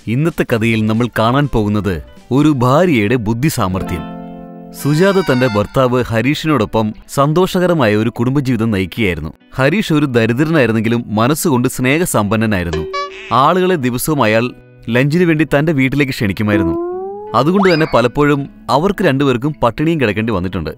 ഇന്നത്തെ കഥയിൽ നമ്മൾ കാണാൻ പോകുന്നത് ഒരു ഭാര്യയുടെ ബുദ്ധിസാമർഥ്യം. സുജാത തന്റെ ഭർത്താവ് ഹരീഷിനോടൊപ്പം സന്തോഷകരമായ ഒരു കുടുംബജീവിതം നയിക്കുകയായിരുന്നു. ഹരീഷ് ഒരു ദരിദ്രനായിരുന്നെങ്കിലും മനസ്സുകൊണ്ട് സ്നേഹസമ്പന്നനായിരുന്നു. ആളുകളെ ദിവസവും അയാൾ ലഞ്ചിനു വേണ്ടി തന്റെ വീട്ടിലേക്ക് ക്ഷണിക്കുമായിരുന്നു. അതുകൊണ്ട് തന്നെ പലപ്പോഴും അവർക്ക് രണ്ടുപേർക്കും പട്ടിണിയും കിടക്കേണ്ടി വന്നിട്ടുണ്ട്.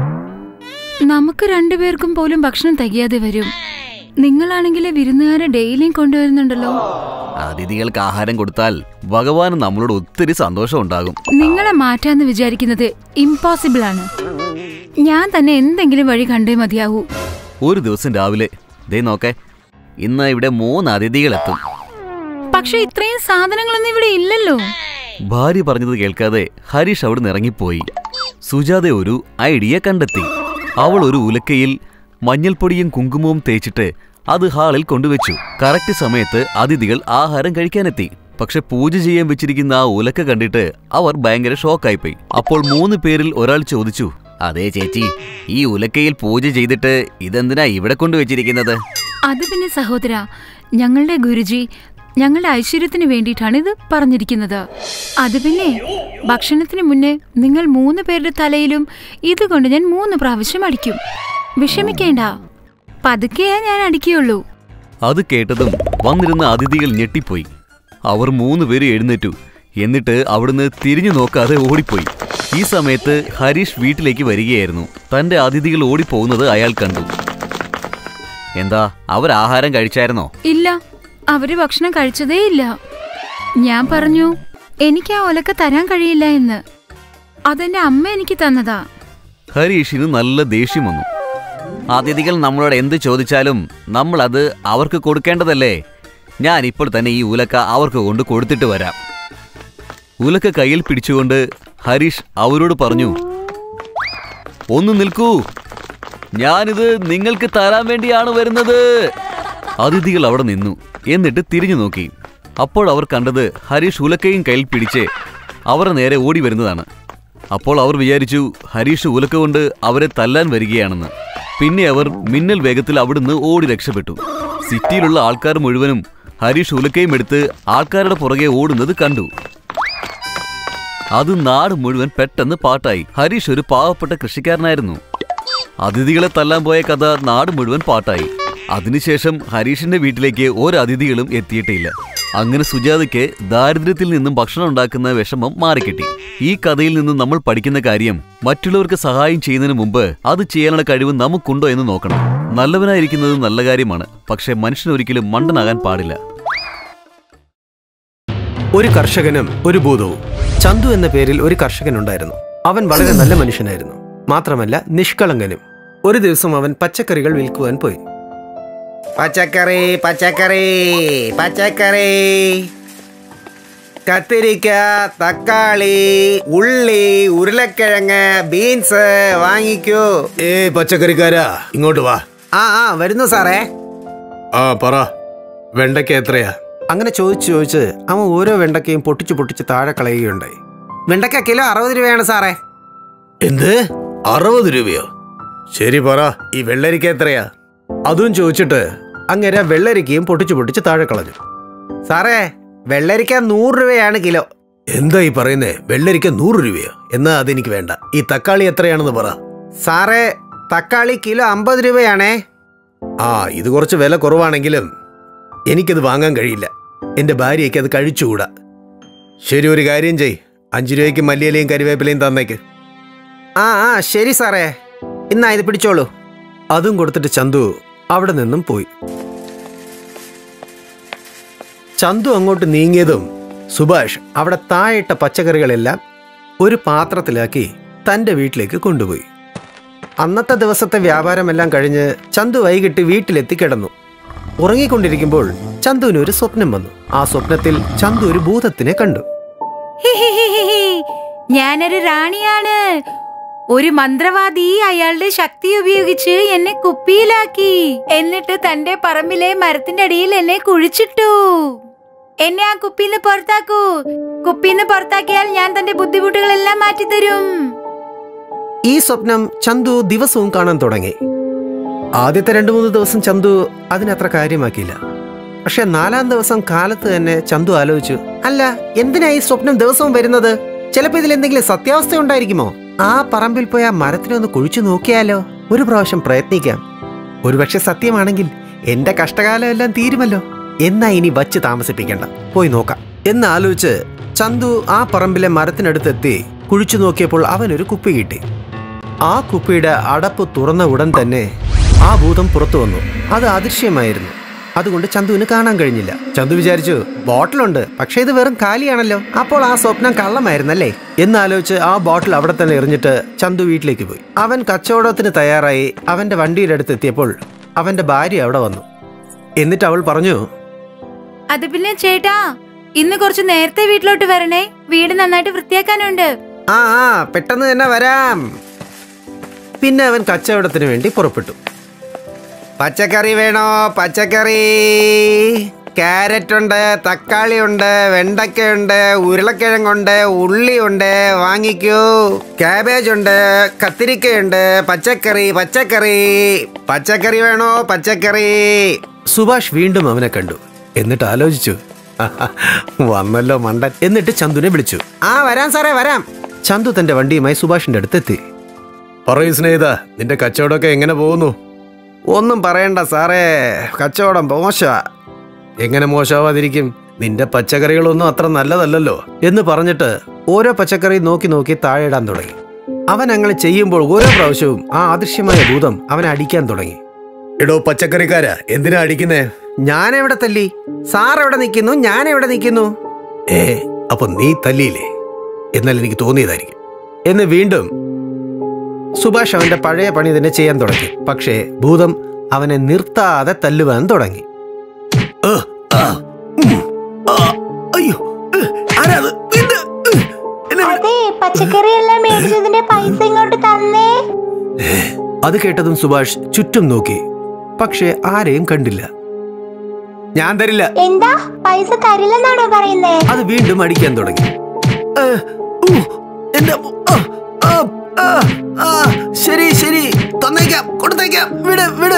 നമുക്ക് രണ്ടുപേർക്കും പോലും ഭക്ഷണം തികയാതെ വരും. നിങ്ങളാണെങ്കിലേ വിരുന്നുകാരെ ഡെയിലിയും കൊണ്ടുവരുന്നുണ്ടല്ലോ. അതിഥികൾക്ക് ആഹാരം കൊടുത്താൽ ഭഗവാന് നമ്മളോട് ഒത്തിരി സന്തോഷം ഉണ്ടാകും. നിങ്ങളെ മാറ്റാന്ന് വിചാരിക്കുന്നത് ഇംപോസിബിൾ ആണ്. ഞാൻ തന്നെ എന്തെങ്കിലും വഴി കണ്ടേ മതിയാവൂ. ഒരു ദിവസം രാവിലെ ദേ നോക്കേ, ഇന്ന് ഇവിടെ 3 അതിഥികളെത്തും. പക്ഷെ ഇത്രയും സാധനങ്ങളൊന്നും ഇവിടെ ഇല്ലല്ലോ. ഭാര്യ പറഞ്ഞത് കേൾക്കാതെ ഹരീഷ് അവിടെ ഇറങ്ങിപ്പോയി. സുജാത ഒരു ഐഡിയ കണ്ടെത്തി. അവൾ ഒരു ഉലക്കയിൽ മഞ്ഞൾപ്പൊടിയും കുങ്കുമവും തേച്ചിട്ട് അത് ഹാളിൽ കൊണ്ടുവച്ചു. കറക്റ്റ് സമയത്ത് അതിഥികൾ ആഹാരം കഴിക്കാനെത്തി. പക്ഷെ പൂജ ചെയ്യാൻ വെച്ചിരിക്കുന്ന ആ ഉലക്ക കണ്ടിട്ട് അവർ ഭയങ്കര ഷോക്കായിപ്പോയി. അപ്പോൾ 3 പേരിൽ ഒരാൾ ചോദിച്ചു, അതേ ചേച്ചി, ഈ ഉലക്കയിൽ പൂജ ചെയ്തിട്ട് ഇതെന്തിനാ ഇവിടെ കൊണ്ടുവച്ചിരിക്കുന്നത്? അത് പിന്നെ സഹോദര, ഞങ്ങളുടെ ഗുരുജി ഞങ്ങളുടെ ഐശ്വര്യത്തിന് വേണ്ടിയിട്ടാണ് ഇത് പറഞ്ഞിരിക്കുന്നത്. അത് പിന്നെ ഭക്ഷണത്തിന് മുന്നേ നിങ്ങൾ 3 പേരുടെ തലയിലും ഇതുകൊണ്ട് ഞാൻ 3 പ്രാവശ്യം അടിക്കും. വിഷമിക്കേണ്ട, പതുക്കെ ഞാൻ അടിക്കുകയുള്ളൂ. അത് കേട്ടതും വന്നിരുന്ന അതിഥികൾ ഞെട്ടിപ്പോയി. അവർ 3 പേര് എഴുന്നേറ്റു. എന്നിട്ട് അവിടുന്ന് തിരിഞ്ഞു നോക്കാതെ ഓടിപ്പോയി. ഈ സമയത്ത് ഹരീഷ് വീട്ടിലേക്ക് വരികയായിരുന്നു. തന്റെ അതിഥികൾ ഓടിപ്പോകുന്നത് അയാൾ കണ്ടു. എന്താ, അവർ ആഹാരം കഴിച്ചായിരുന്നോ? ഇല്ല, അവര് ഭക്ഷണം കഴിച്ചതേ ഇല്ല. ഞാൻ പറഞ്ഞു എനിക്ക് ആ ഒലക്ക തരാൻ കഴിയില്ല എന്ന്. അതെന്റെ അമ്മ എനിക്ക് തന്നതാ. ഹരീഷിന് നല്ല ദേഷ്യം വന്നു. അതിഥികൾ നമ്മളോട് എന്ത് ചോദിച്ചാലും നമ്മൾ അത് അവർക്ക് കൊടുക്കേണ്ടതല്ലേ? ഞാൻ ഇപ്പോൾ തന്നെ ഈ ഉലക്ക അവർക്ക് കൊണ്ട് കൊടുത്തിട്ട് വരാം. ഉലക്ക കയ്യിൽ പിടിച്ചുകൊണ്ട് ഹരീഷ് അവരോട് പറഞ്ഞു, ഒന്ന് നിൽക്കൂ, ഞാനിത് നിങ്ങൾക്ക് തരാൻ വേണ്ടിയാണ് വരുന്നത്. അതിഥികൾ അവിടെ നിന്നു. എന്നിട്ട് തിരിഞ്ഞു നോക്കി. അപ്പോൾ അവർ കണ്ടത് ഹരീഷ് ഉലക്കയും കയ്യിൽ പിടിച്ച് അവരുടെ നേരെ ഓടി വരുന്നതാണ്. അപ്പോൾ അവർ വിചാരിച്ചു ഹരീഷ് ഉലക്ക കൊണ്ട് അവരെ തല്ലാൻ വരികയാണെന്ന്. പിന്നെ അവർ മിന്നൽ വേഗത്തിൽ അവിടുന്ന് ഓടി രക്ഷപ്പെട്ടു. സിറ്റിയിലുള്ള ആൾക്കാർ മുഴുവനും ഹരീഷ് ഉലക്കയും എടുത്ത് ആൾക്കാരുടെ പുറകെ ഓടുന്നത് കണ്ടു. അത് നാട് മുഴുവൻ പെട്ടെന്ന് പാട്ടായി. ഹരീഷ് ഒരു പാവപ്പെട്ട കൃഷിക്കാരനായിരുന്നു. അതിഥികളെ തല്ലാൻ പോയ കഥ നാട് മുഴുവൻ പാട്ടായി. അതിനുശേഷം ഹരീഷിന്റെ വീട്ടിലേക്ക് ഒരതിഥികളും എത്തിയിട്ടില്ല. അങ്ങനെ സുജാതയ്ക്ക് ദാരിദ്ര്യത്തിൽ നിന്നും ഭക്ഷണം ഉണ്ടാക്കുന്ന വിഷമം മാറിക്കിട്ടി. ഈ കഥയിൽ നിന്ന് നമ്മൾ പഠിക്കുന്ന കാര്യം, മറ്റുള്ളവർക്ക് സഹായം ചെയ്യുന്നതിന് മുമ്പ് അത് ചെയ്യാനുള്ള കഴിവ് നമുക്കുണ്ടോ എന്ന് നോക്കണം. നല്ലവനായിരിക്കുന്നത് നല്ല കാര്യമാണ്, പക്ഷെ മനുഷ്യൻ ഒരിക്കലും മണ്ടനാകാൻ പാടില്ല. ഒരു കർഷകനും ഒരു ഭൂതവും. ചന്തു എന്ന പേരിൽ ഒരു കർഷകനുണ്ടായിരുന്നു. അവൻ വളരെ നല്ല മനുഷ്യനായിരുന്നു. മാത്രമല്ല നിഷ്കളങ്കനും. ഒരു ദിവസം അവൻ പച്ചക്കറികൾ വിൽക്കുവാൻ പോയി. പച്ചക്കറി പച്ചക്കറി പച്ചക്കറി, കത്തിരിക്ക, തക്കാളി, ഉള്ളി, ഉരുളക്കിഴങ്ങ്, ബീൻസ് വാങ്ങിക്കൂ. പച്ചക്കറിക്കാരാ, ഇങ്ങോട്ട് വാ. വരുന്നു സാറേ. പറ, വെണ്ടയ്ക്ക എത്രയാ? അങ്ങനെ ചോദിച്ച് അവൻ ഓരോ വെണ്ടയ്ക്കയും പൊട്ടിച്ച് താഴെ കളയുകയുണ്ടായി. വെണ്ടയ്ക്ക കിലോ 60 രൂപയാണ് സാറേ. എന്ത്, 60 രൂപയോ? ശരി, പറ, ഈ വെള്ളരിക്ക എത്രയാ? അതും ചോദിച്ചിട്ട് അങ്ങനെ വെള്ളരിക്കയും പൊട്ടിച്ച് താഴെ കളഞ്ഞു. സാറേ, വെള്ളരിക്ക 100 രൂപയാണ് കിലോ. എന്താ ഈ പറയുന്നേ? വെള്ളരിക്ക 100 രൂപയോ? എന്നാ അതെനിക്ക് വേണ്ട. ഈ തക്കാളി എത്രയാണെന്ന് പറ. സാറേ, തക്കാളി കിലോ 50 രൂപയാണേ. ഇത് കുറച്ച് വില കുറവാണെങ്കിലും എനിക്കത് വാങ്ങാൻ കഴിയില്ല. എൻ്റെ ഭാര്യയ്ക്ക് അത് കഴിച്ചുകൂടാ. ശരി, ഒരു കാര്യം ചെയ്, 5 രൂപയ്ക്ക് മല്ലിയിലയും കരിവേപ്പിലയും തന്നേക്ക്. ശരി സാറേ, ഇന്നാ ഇത് പിടിച്ചോളൂ. അതും കൊടുത്തിട്ട് ചന്തു അവിടെ നിന്നും പോയി. ചന്തു അങ്ങോട്ട് നീങ്ങിയതും സുഭാഷ് അവിടെ താഴെയിട്ട പച്ചക്കറികളെല്ലാം ഒരു പാത്രത്തിലാക്കി തൻ്റെ വീട്ടിലേക്ക് കൊണ്ടുപോയി. അന്നത്തെ ദിവസത്തെ വ്യാപാരമെല്ലാം കഴിഞ്ഞ് ചന്തു വൈകിട്ട് വീട്ടിലെത്തി കിടന്നു. ഉറങ്ങിക്കൊണ്ടിരിക്കുമ്പോൾ ചന്തുവിന് ഒരു സ്വപ്നം വന്നു. ആ സ്വപ്നത്തിൽ ചന്തു ഒരു ഭൂതത്തിനെ കണ്ടു. ഞാനൊരു റാണിയാണ്. ഒരു മന്ത്രവാദി അയാളുടെ ശക്തി ഉപയോഗിച്ച് എന്നെ കുപ്പിയിലാക്കി. എന്നിട്ട് തന്റെ പറമ്പിലെ മരത്തിന്റെ അടിയിൽ എന്നെ കുഴിച്ചിട്ടു. എന്നെ ആ കുപ്പിന്ന് പുറത്താക്കൂ. കുപ്പിന്ന് പുറത്താക്കിയാൽ ഞാൻ തന്റെ ബുദ്ധിമുട്ടുകളെല്ലാം മാറ്റിത്തരും. ഈ സ്വപ്നം ചന്തു ദിവസവും കാണാൻ തുടങ്ങി. ആദ്യത്തെ 2-3 ദിവസം ചന്തു അതിനത്ര കാര്യമാക്കിയില്ല. പക്ഷെ 4-ാം ദിവസം കാലത്ത് തന്നെ ചന്തു ആലോചിച്ചു, അല്ല എന്തിനാ ഈ സ്വപ്നം ദിവസവും വരുന്നത്? ചിലപ്പോ ഇതിൽ എന്തെങ്കിലും സത്യാവസ്ഥ ഉണ്ടായിരിക്കുമോ? ആ പറമ്പിൽ പോയി ആ മരത്തിനെ ഒന്ന് കുഴിച്ചു നോക്കിയാലോ? ഒരു പ്രാവശ്യം പ്രയത്നിക്കാം. ഒരുപക്ഷെ സത്യമാണെങ്കിൽ എന്റെ കഷ്ടകാലം എല്ലാം തീരുമല്ലോ. എന്നാ ഇനി വച്ച് താമസിപ്പിക്കണ്ട, പോയി നോക്കാം എന്നാലോചിച്ച് ചന്തു ആ പറമ്പിലെ മരത്തിനടുത്തെത്തി കുഴിച്ചു നോക്കിയപ്പോൾ അവനൊരു കുപ്പി കിട്ടി. ആ കുപ്പിയുടെ അടപ്പ് തുറന്ന ഉടൻ തന്നെ ആ ഭൂതം പുറത്തു വന്നു. അത് അദൃശ്യമായിരുന്നു. അതുകൊണ്ട് ചന്തുവിന് കാണാൻ കഴിഞ്ഞില്ല. ചന്തു വിചാരിച്ചു, ബോട്ടിലുണ്ട്, പക്ഷെ ഇത് വെറും കാലിയാണല്ലോ. അപ്പോൾ ആ സ്വപ്നം കള്ളമായിരുന്നല്ലേ എന്നാലോചിച്ച് ആ ബോട്ടിൽ അവിടെ തന്നെ എറിഞ്ഞിട്ട് ചന്തു വീട്ടിലേക്ക് പോയി. അവൻ കച്ചവടത്തിന് തയ്യാറായി അവന്റെ വണ്ടിയുടെ അടുത്ത് എത്തിയപ്പോൾ അവന്റെ ഭാര്യ അവിടെ വന്നു. എന്നിട്ട് അവൾ പറഞ്ഞു, അത് പിന്നെ ചേട്ടാ, ഇന്ന് കുറച്ച് നേരത്തെ വീട്ടിലോട്ട് വരണേ, വീട് നന്നായിട്ട് വൃത്തിയാക്കാനുണ്ട്. ആ പെട്ടെന്ന് തന്നെ വരാം. പിന്നെ അവൻ കച്ചവടത്തിന് വേണ്ടി പുറപ്പെട്ടു. പച്ചക്കറി വേണോ? പച്ചക്കറി, ക്യാരറ്റ് ഉണ്ട്, തക്കാളി ഉണ്ട്, വെണ്ടയ്ക്കയുണ്ട്, ഉരുളക്കിഴങ്ങുണ്ട്, ഉള്ളിയുണ്ട്, വാങ്ങിക്കൂ. ക്യാബേജ് ഉണ്ട്, കത്തിരിക്കയുണ്ട്. പച്ചക്കറി പച്ചക്കറി പച്ചക്കറി വേണോ? പച്ചക്കറി. സുഭാഷ് വീണ്ടും അവനെ കണ്ടു. എന്നിട്ട് ആലോചിച്ചു, വന്നല്ലോ മണ്ടൻ. എന്നിട്ട് ചന്തുവിനെ വിളിച്ചു. വരാം സാറേ, വരാം. ചന്തു തന്റെ വണ്ടിയുമായി സുഭാഷിന്റെ അടുത്തെത്തി. പറയൂ സ്നേഹിത, നിന്റെ കച്ചവടമൊക്കെ എങ്ങനെ പോകുന്നു? ഒന്നും പറയണ്ട സാറേ, കച്ചവടം മോശമാ. എങ്ങനെ മോശമാവാതിരിക്കും? നിന്റെ പച്ചക്കറികളൊന്നും അത്ര നല്ലതല്ലല്ലോ എന്ന് പറഞ്ഞിട്ട് ഓരോ പച്ചക്കറി നോക്കി നോക്കി താഴെ ഇടാൻ തുടങ്ങി. അവൻ അങ്ങനെ ചെയ്യുമ്പോൾ ഓരോ പ്രാവശ്യവും ആ അദൃശ്യമായ ഭൂതം അവനെ അടിക്കാൻ തുടങ്ങി. എടോ പച്ചക്കറിക്കാരാ, എന്തിനാ അടിക്കുന്നേ? ഞാനെവിടെ തല്ലി? സാർ എവിടെ നിൽക്കുന്നു? ഞാൻ എവിടെ നിൽക്കുന്നു? അപ്പൊ നീ തല്ലിയില്ലേ? എന്നാൽ എനിക്ക് തോന്നിയതായിരിക്കും എന്ന് വീണ്ടും സുഭാഷ് അവന്റെ പഴയ പണി തന്നെ ചെയ്യാൻ തുടങ്ങി. പക്ഷേ ഭൂതം അവനെ നിർത്താതെ തല്ലുവാൻ തുടങ്ങി. അയ്യോ, പച്ചക്കറിയെല്ലാം മേടിച്ചതിന്റെ പൈസ ഇങ്ങോട്ട് തന്നേ. അത് കേട്ടതും സുഭാഷ് ചുറ്റും നോക്കി, പക്ഷെ ആരെയും കണ്ടില്ല. ഞാൻ തരില്ല. എന്താ, പൈസ തരില്ലെന്നാണോ പറയുന്നേ? അത് വീണ്ടും അടിക്കാൻ തുടങ്ങി. ശരി ശരി, തന്നേക്കാം, കൊടുത്തേക്കാം, വിട് വിട്.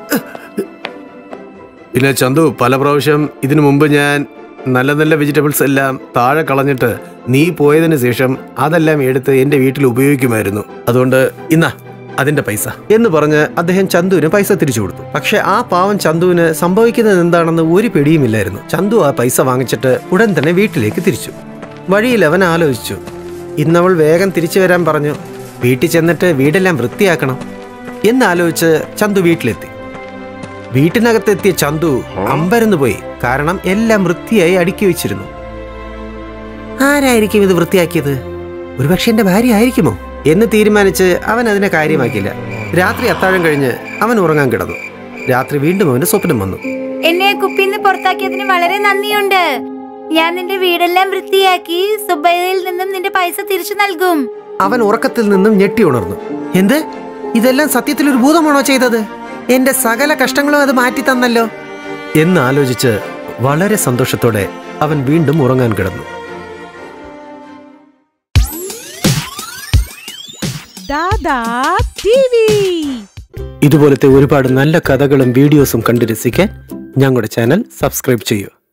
പിന്നെ ചന്തു, പല പ്രാവശ്യം ഇതിനു മുമ്പ് ഞാൻ നല്ല നല്ല വെജിറ്റബിൾസ് എല്ലാം താഴെ കളഞ്ഞിട്ട് നീ പോയതിനു ശേഷം അതെല്ലാം എടുത്ത് എന്റെ വീട്ടിൽ ഉപയോഗിക്കുമായിരുന്നു. അതുകൊണ്ട് ഇന്നാ അതിന്റെ പൈസ എന്ന് പറഞ്ഞ് അദ്ദേഹം ചന്തുവിന് പൈസ തിരിച്ചു കൊടുത്തു. പക്ഷെ ആ പാവം ചന്തുവിന് സംഭവിക്കുന്നത് എന്താണെന്ന് ഒരു പിടിയുമില്ലായിരുന്നു. ചന്തു ആ പൈസ വാങ്ങിച്ചിട്ട് ഉടൻ തന്നെ വീട്ടിലേക്ക് തിരിച്ചു. വഴിയിൽ അവൻ ആലോചിച്ചു, ഇന്നവൾ വേഗം തിരിച്ചു വരാൻ പറഞ്ഞു, വീട്ടിൽ ചെന്നിട്ട് വീടെല്ലാം വൃത്തിയാക്കണം എന്നാലോചിച്ച് ചന്തു വീട്ടിലെത്തി. വീട്ടിനകത്തെത്തിയ ചന്തു അമ്പരന്ന് പോയി. കാരണം എല്ലാം വൃത്തിയായി അടുക്കി വെച്ചിരുന്നു. ആരായിരിക്കും ഇത് വൃത്തിയാക്കിയത്? ഒരുപക്ഷെ എന്റെ ഭാര്യ ആയിരിക്കുമോ എന്ന് തീരുമാനിച്ച് അവൻ അതിനെ കാര്യമാക്കില്ല. രാത്രി അത്താഴം കഴിഞ്ഞ് അവൻ ഉറങ്ങാൻ കിടന്നു. രാത്രി വീണ്ടും അവന് സ്വപ്നം വന്നു. എന്നെ കുപ്പിന്ന് പുറത്താക്കിയതിന് വളരെ നന്ദിയുണ്ട്. ഞാൻ നിന്റെ വീടെല്ലാം വൃത്തിയാക്കി സുബൈദയിൽ നിന്നും നിന്റെ പൈസ തിരിച്ചു നൽകും. അവൻ ഉറക്കത്തിൽ നിന്നും ഞെട്ടി ഉണർന്നു. എന്ത്, ഇതെല്ലാം സത്യത്തിൽ ഒരു ഭൂതമാണോ ചെയ്തത്? എന്റെ സകല കഷ്ടങ്ങളും അത് മാറ്റി തന്നല്ലോ എന്നാലോചിച്ച് വളരെ സന്തോഷത്തോടെ അവൻ വീണ്ടും ഉറങ്ങാൻ കിടന്നു. ഇതുപോലത്തെ ഒരുപാട് നല്ല കഥകളും വീഡിയോസും കണ്ടു രസിക്കാൻ ഞങ്ങളുടെ ചാനൽ സബ്സ്ക്രൈബ് ചെയ്യൂ.